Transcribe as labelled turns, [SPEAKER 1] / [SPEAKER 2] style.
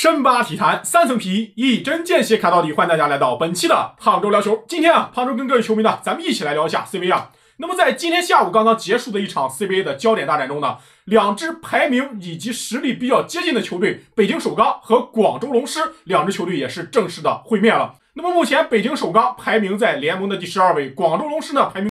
[SPEAKER 1] 深扒体坛三层皮，一针见血看到底。欢迎大家来到本期的胖周聊球。今天胖周跟各位球迷呢，咱们一起来聊一下 CBA。那么在今天下午刚刚结束的一场 CBA 的焦点大战中呢，两支排名以及实力比较接近的球队，北京首钢和广州龙狮两支球队也是正式的会面了。那么目前北京首钢排名在联盟的第12位，广州龙狮呢排名